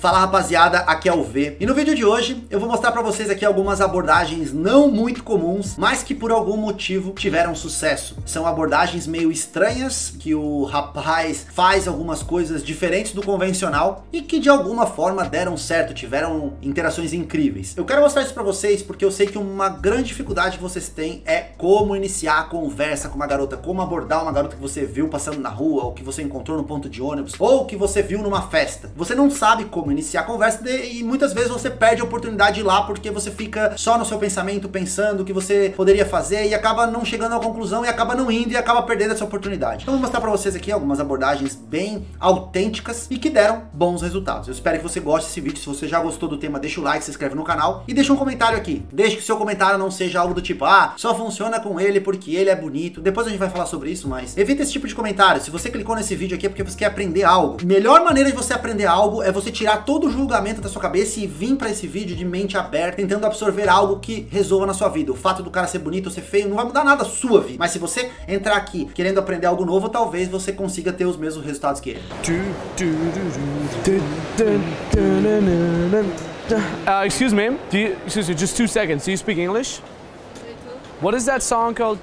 Fala rapaziada, aqui é o V. E no vídeo de hoje eu vou mostrar pra vocês aqui algumas abordagens não muito comuns, mas que por algum motivo tiveram sucesso. São abordagens meio estranhas, que o rapaz faz algumas coisas diferentes do convencional e que de alguma forma deram certo, tiveram interações incríveis. Eu quero mostrar isso pra vocês porque eu sei que uma grande dificuldade que vocês têm é como iniciar a conversa com uma garota, como abordar uma garota que você viu passando na rua, ou que você encontrou no ponto de ônibus, ou que você viu numa festa. Você não sabe como iniciar a conversa e muitas vezes você perde a oportunidade de ir lá porque você fica só no seu pensamento pensando o que você poderia fazer e acaba não chegando à conclusão e acaba não indo e acaba perdendo essa oportunidade. Então vou mostrar pra vocês aqui algumas abordagens bem autênticas e que deram bons resultados. Eu espero que você goste desse vídeo. Se você já gostou do tema, deixa o like, se inscreve no canal e deixa um comentário aqui. Deixe que o seu comentário não seja algo do tipo, ah, só funciona com ele porque ele é bonito. Depois a gente vai falar sobre isso, mas evita esse tipo de comentário. Se você clicou nesse vídeo aqui é porque você quer aprender algo. Melhor maneira de você aprender algo é você tirar todo o julgamento da sua cabeça e vir pra esse vídeo de mente aberta, tentando absorver algo que resolva na sua vida. O fato do cara ser bonito ou ser feio não vai mudar nada a sua vida. Mas se você entrar aqui querendo aprender algo novo, talvez você consiga ter os mesmos resultados que ele. Excuse me, excuse me, just 2 seconds. Do you speak English? What is that song called?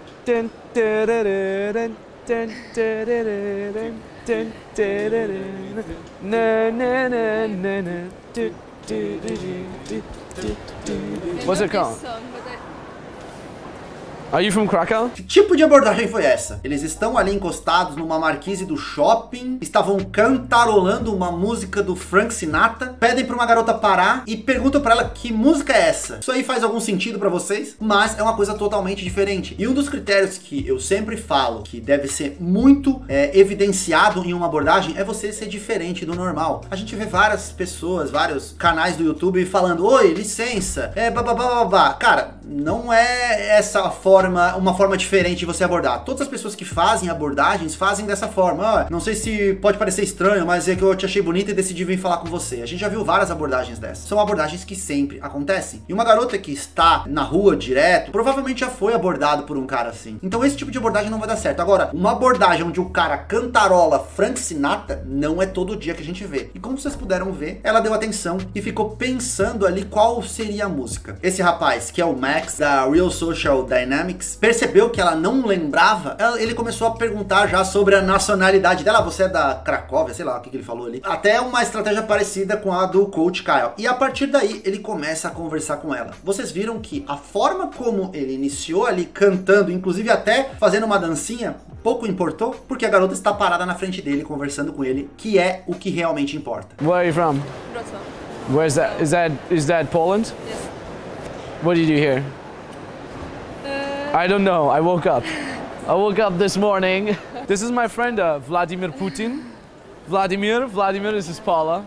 What's it called? Are you from Krakow? Que tipo de abordagem foi essa? Eles estão ali encostados numa marquise do shopping, estavam cantarolando uma música do Frank Sinatra, pedem pra uma garota parar e perguntam pra ela que música é essa. Isso aí faz algum sentido pra vocês? Mas é uma coisa totalmente diferente. E um dos critérios que eu sempre falo que deve ser muito evidenciado em uma abordagem é você ser diferente do normal. A gente vê várias pessoas, vários canais do YouTube falando, oi, licença, babá. Cara, não é essa uma forma diferente de você abordar. Todas as pessoas que fazem abordagens fazem dessa forma. Não sei se pode parecer estranho, mas é que eu te achei bonita e decidi vir falar com você. A gente já viu várias abordagens dessas. São abordagens que sempre acontecem. E uma garota que está na rua direto, provavelmente já foi abordado por um cara assim. Então esse tipo de abordagem não vai dar certo. Agora, uma abordagem onde o cara cantarola Frank Sinatra, não é todo dia que a gente vê. E como vocês puderam ver, ela deu atenção e ficou pensando ali qual seria a música. Esse rapaz, que é o Max, da Real Social Dynamics, percebeu que ela não lembrava, ele começou a perguntar já sobre a nacionalidade dela. Você é da Cracóvia, sei lá o que ele falou ali. Até uma estratégia parecida com a do Coach Kyle. E a partir daí, ele começa a conversar com ela. Vocês viram que a forma como ele iniciou ali cantando, inclusive até fazendo uma dancinha, pouco importou, porque a garota está parada na frente dele, conversando com ele, que é o que realmente importa. Where are you from? Wrocław. Where's that? Is that Poland? Yes. What do you do here? I don't know. I woke up this morning. This is my friend Vladimir Putin. Vladimir, this is Paula.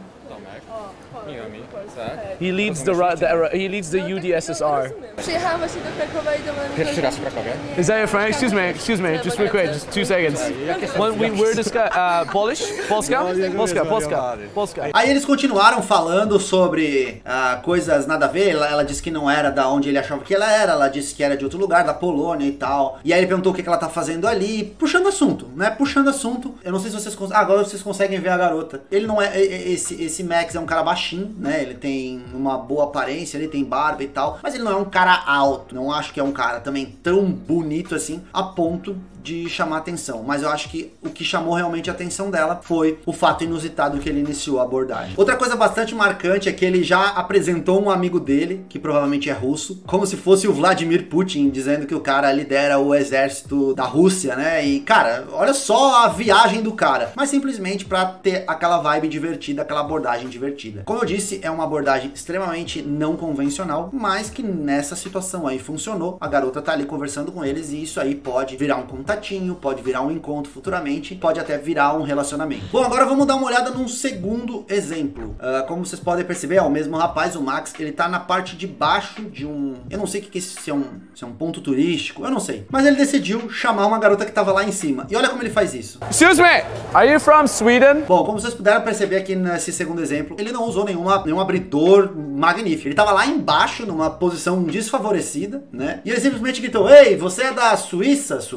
He leads the UdSSR. Przyjechałam właśnie do Krakowa i do mnie. Pierwszy raz w Krakowie. Is that your friend? Excuse me, just real quick, just 2 seconds. When we're discussing Polish, Polska. Aí eles continuaram falando sobre coisas nada a ver. Ela disse que não era da onde ele achava que ela disse que era de outro lugar, da Polônia e tal. E aí ele perguntou o que ela tá fazendo ali, puxando assunto, né? Puxando assunto. Eu não sei se vocês agora vocês conseguem ver a garota. Ele não é esse Max é um cara baixinho, né? Ele tem uma boa aparência, ele tem barba e tal, mas ele não é um cara alto. Não acho que é um cara também tão bonito assim a ponto de chamar atenção, mas eu acho que o que chamou realmente a atenção dela foi o fato inusitado que ele iniciou a abordagem. Outra coisa bastante marcante é que ele já apresentou um amigo dele, que provavelmente é russo, como se fosse o Vladimir Putin, dizendo que o cara lidera o exército da Rússia, né? E cara, olha só a viagem do cara, mas simplesmente pra ter aquela vibe divertida, aquela abordagem divertida. Como eu disse, é uma abordagem extremamente não convencional, mas que nessa situação aí funcionou. A garota tá ali conversando com eles e isso aí pode virar um contatinho, pode virar um encontro futuramente, pode até virar um relacionamento. Bom, agora vamos dar uma olhada num segundo exemplo. Como vocês podem perceber, o mesmo rapaz, o Max, ele tá na parte de baixo de um... Eu não sei o que é isso, se é um ponto turístico, eu não sei. Mas ele decidiu chamar uma garota que tava lá em cima. E olha como ele faz isso. Excuse me, are you from Sweden? Bom, como vocês puderam perceber aqui nesse segundo exemplo, ele não usou nenhum abridor magnífico. Ele tava lá embaixo, numa posição desfavorecida, né? E ele simplesmente gritou, ei, você é da Suíça, Suécia,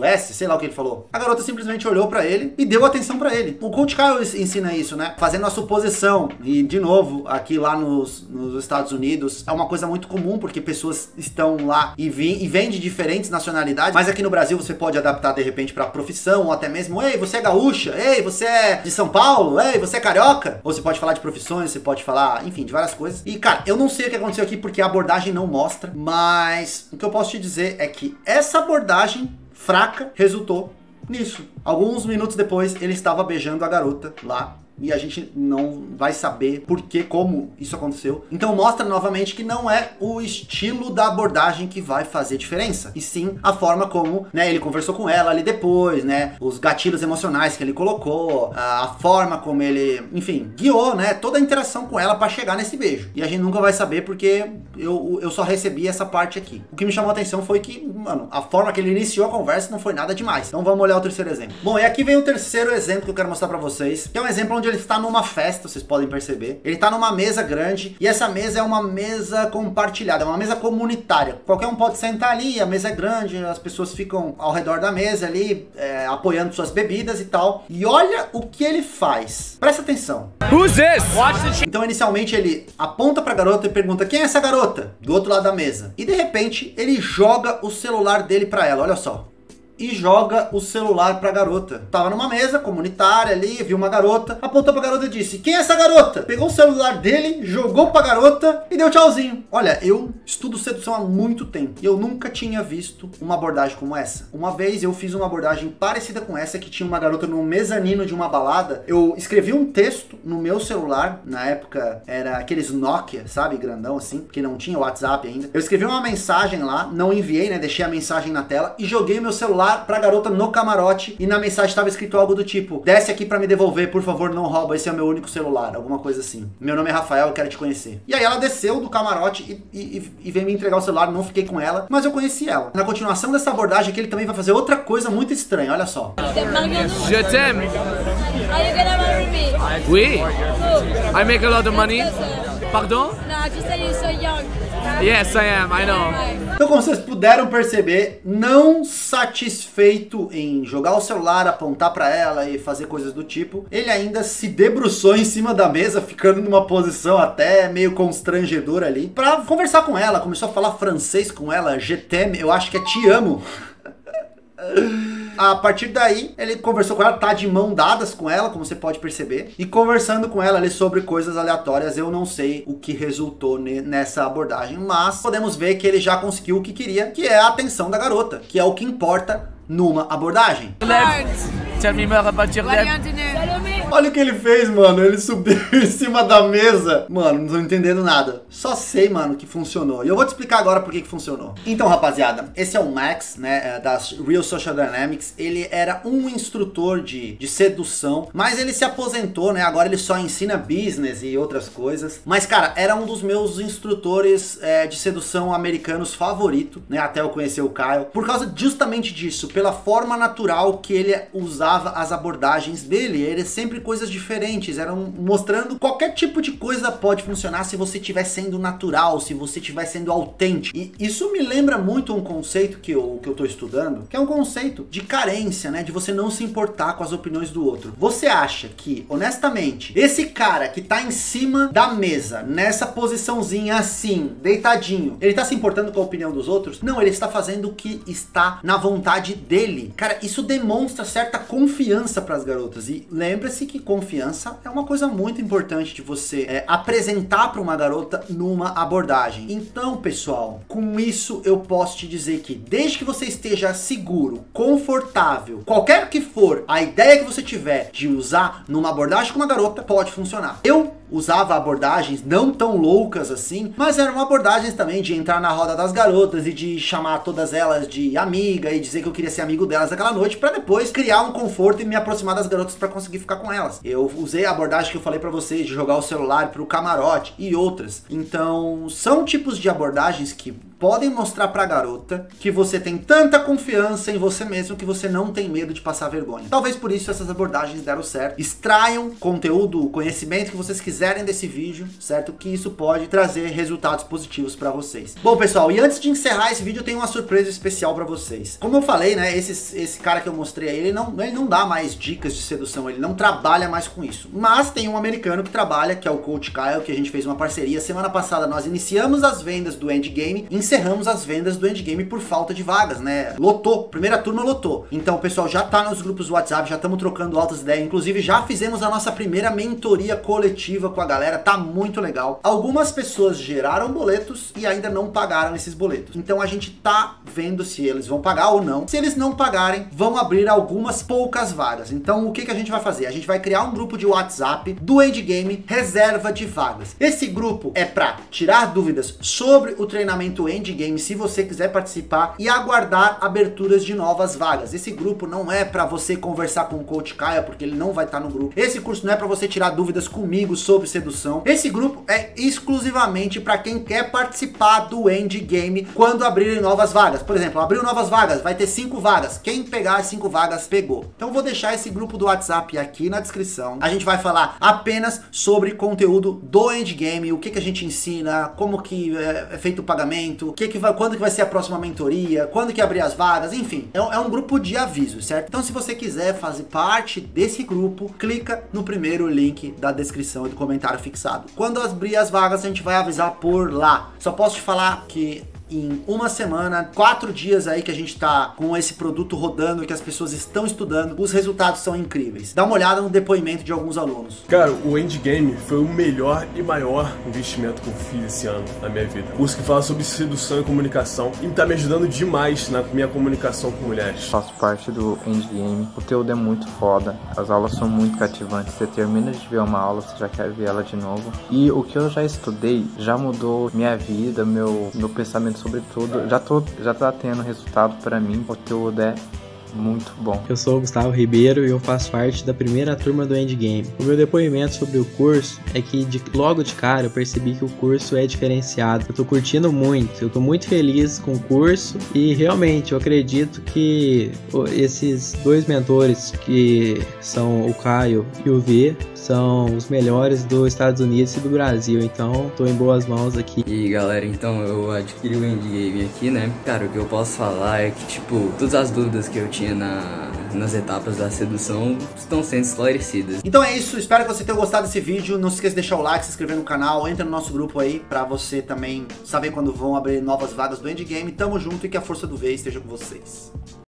sei lá o que ele falou. A garota simplesmente olhou pra ele e deu atenção pra ele. O Coach Kyle ensina isso, né? Fazendo a suposição. E, de novo, aqui lá nos Estados Unidos, é uma coisa muito comum, porque pessoas estão lá e vêm de diferentes nacionalidades, mas aqui no Brasil você pode adaptar, de repente, pra profissão, ou até mesmo, ei, você é gaúcha, ei, você é de São Paulo, ei, você é carioca. Ou você pode falar de profissões, você pode falar, enfim, de várias coisas. E, cara, eu não sei o que aconteceu aqui, porque a abordagem não mostra, mas o que eu posso te dizer é que essa abordagem fraca resultou nisso. Alguns minutos depois, ele estava beijando a garota lá. E a gente não vai saber por que, como isso aconteceu. Então mostra novamente que não é o estilo da abordagem que vai fazer diferença. E sim a forma como, né, ele conversou com ela ali depois, né? Os gatilhos emocionais que ele colocou, a forma como ele, enfim, guiou, né? Toda a interação com ela pra chegar nesse beijo. E a gente nunca vai saber porque eu só recebi essa parte aqui. O que me chamou a atenção foi que, mano, a forma que ele iniciou a conversa não foi nada demais. Então vamos olhar o terceiro exemplo. Bom, e aqui vem o terceiro exemplo que eu quero mostrar pra vocês, que é um exemplo onde ele está numa festa, vocês podem perceber. Ele está numa mesa grande e essa mesa é uma mesa compartilhada, é uma mesa comunitária. Qualquer um pode sentar ali, a mesa é grande, as pessoas ficam ao redor da mesa ali, apoiando suas bebidas e tal. E olha o que ele faz. Presta atenção. Who's this? Então, inicialmente, ele aponta pra garota e pergunta: quem é essa garota? Do outro lado da mesa. E de repente, ele joga o celular dele pra ela, olha só. E joga o celular pra garota. Tava numa mesa comunitária ali, viu uma garota, apontou pra garota e disse: quem é essa garota? Pegou o celular dele, jogou pra garota e deu tchauzinho. Olha, eu estudo sedução há muito tempo e eu nunca tinha visto uma abordagem como essa. Uma vez eu fiz uma abordagem parecida com essa, que tinha uma garota no mezanino de uma balada. Eu escrevi um texto no meu celular, na época era aqueles Nokia, sabe, grandão assim, porque não tinha WhatsApp ainda. Eu escrevi uma mensagem lá, não enviei, né, deixei a mensagem na tela e joguei o meu celular pra garota no camarote, e na mensagem estava escrito algo do tipo: desce aqui pra me devolver, por favor, não rouba, esse é o meu único celular, alguma coisa assim. Meu nome é Rafael, eu quero te conhecer. E aí ela desceu do camarote e veio me entregar o celular, não fiquei com ela, mas eu conheci ela. Na continuação dessa abordagem aqui, ele também vai fazer outra coisa muito estranha, olha só. Je t'aime. Are you gonna marry me? Oui. Who? I make a lot of money. Pardon? No, just say you're so young. Yes, I am. I know. Então, como vocês puderam perceber, não satisfeito em jogar o celular, apontar pra ela e fazer coisas do tipo, ele ainda se debruçou em cima da mesa, ficando numa posição até meio constrangedora ali, pra conversar com ela. Começou a falar francês com ela, je t'aime, eu acho que é te amo. A partir daí, ele conversou com ela, tá de mão dadas com ela, como você pode perceber, e conversando com ela ali sobre coisas aleatórias. Eu não sei o que resultou nessa abordagem, mas podemos ver que ele já conseguiu o que queria, que é a atenção da garota, que é o que importa numa abordagem. Tell me more about your lab. Olha o que ele fez, mano. Ele subiu em cima da mesa. Mano, não tô entendendo nada. Só sei, mano, que funcionou. E eu vou te explicar agora por que funcionou. Então, rapaziada, esse é o Max, né, das Real Social Dynamics. Ele era um instrutor de sedução, mas ele se aposentou, né? Agora ele só ensina business e outras coisas. Mas, cara, era um dos meus instrutores de sedução americanos favorito, né? Até eu conhecer o Kyle. Por causa justamente disso, pela forma natural que ele usava as abordagens dele. Ele sempre coisas diferentes, eram mostrando qualquer tipo de coisa pode funcionar se você estiver sendo natural, se você estiver sendo autêntico. E isso me lembra muito um conceito que eu tô estudando, que é um conceito de carência, né? De você não se importar com as opiniões do outro. Você acha que, honestamente, esse cara que tá em cima da mesa, nessa posiçãozinha assim, deitadinho, ele tá se importando com a opinião dos outros? Não, ele está fazendo o que está na vontade dele. Cara, isso demonstra certa confiança para as garotas. E lembre-se que confiança é uma coisa muito importante de você apresentar para uma garota numa abordagem. Então, pessoal, com isso eu posso te dizer que desde que você esteja seguro, confortável, qualquer que for a ideia que você tiver de usar numa abordagem com uma garota, pode funcionar. Eu usava abordagens não tão loucas assim, mas eram abordagens também de entrar na roda das garotas e de chamar todas elas de amiga e dizer que eu queria ser amigo delas naquela noite, para depois criar um conforto e me aproximar das garotas para conseguir ficar com elas. Eu usei a abordagem que eu falei para vocês de jogar o celular pro camarote e outras. Então, são tipos de abordagens que podem mostrar pra garota que você tem tanta confiança em você mesmo que você não tem medo de passar vergonha. Talvez por isso essas abordagens deram certo. Extraiam conteúdo, conhecimento que vocês quiserem desse vídeo, certo? Que isso pode trazer resultados positivos pra vocês. Bom, pessoal, e antes de encerrar esse vídeo, eu tenho uma surpresa especial pra vocês. Como eu falei, né, esse cara que eu mostrei aí, ele não dá mais dicas de sedução, ele não trabalha mais com isso. Mas tem um americano que trabalha, que é o Coach Kyle, que a gente fez uma parceria. Semana passada nós iniciamos as vendas do Endgame, encerramos as vendas do Endgame por falta de vagas, né? Lotou, primeira turma lotou. Então o pessoal já tá nos grupos do WhatsApp, já estamos trocando altas ideias. Inclusive já fizemos a nossa primeira mentoria coletiva com a galera, tá muito legal. Algumas pessoas geraram boletos e ainda não pagaram esses boletos. Então a gente tá vendo se eles vão pagar ou não. Se eles não pagarem, vão abrir algumas poucas vagas. Então o que a gente vai fazer? A gente vai criar um grupo de WhatsApp do Endgame reserva de vagas. Esse grupo é para tirar dúvidas sobre o treinamento Endgame, se você quiser participar, e aguardar aberturas de novas vagas. Esse grupo não é para você conversar com o Coach Kyle, porque ele não vai estar no grupo. Esse curso não é para você tirar dúvidas comigo sobre sedução. Esse grupo é exclusivamente para quem quer participar do Endgame quando abrirem novas vagas. Por exemplo, abriu novas vagas, vai ter 5 vagas. Quem pegar as 5 vagas, pegou. Então vou deixar esse grupo do WhatsApp aqui na descrição. A gente vai falar apenas sobre conteúdo do Endgame, o que a gente ensina, como que é feito o pagamento, quando que vai ser a próxima mentoria, quando que abrir as vagas, enfim. É um grupo de aviso, certo? Então se você quiser fazer parte desse grupo, clica no primeiro link da descrição e do comentário fixado. Quando abrir as vagas, a gente vai avisar por lá. Só posso te falar que em uma semana, 4 dias aí que a gente tá com esse produto rodando, que as pessoas estão estudando, os resultados são incríveis. Dá uma olhada no depoimento de alguns alunos. Cara, o Endgame foi o melhor e maior investimento que eu fiz esse ano na minha vida. Curso que fala sobre sedução e comunicação e tá me ajudando demais na minha comunicação com mulheres. Faço parte do Endgame, o conteúdo é muito foda, as aulas são muito cativantes, você termina de ver uma aula, você já quer ver ela de novo. E o que eu já estudei já mudou minha vida, meu pensamento sobre tudo, já tá tendo resultado pra mim, o conteúdo é muito bom. Eu sou o Gustavo Ribeiro e eu faço parte da primeira turma do Endgame. O meu depoimento sobre o curso é que logo de cara eu percebi que o curso é diferenciado. Eu tô curtindo muito, eu tô muito feliz com o curso e realmente eu acredito que esses 2 mentores, que são o Caio e o V, são os melhores dos Estados Unidos e do Brasil, então tô em boas mãos aqui. E galera, então eu adquiri o Endgame aqui, né? Cara, o que eu posso falar é que, tipo, todas as dúvidas que eu tinha nas etapas da sedução estão sendo esclarecidas. Então é isso, espero que você tenha gostado desse vídeo. Não se esqueça de deixar o like, se inscrever no canal, entra no nosso grupo aí pra você também saber quando vão abrir novas vagas do Endgame. Tamo junto e que a força do V esteja com vocês.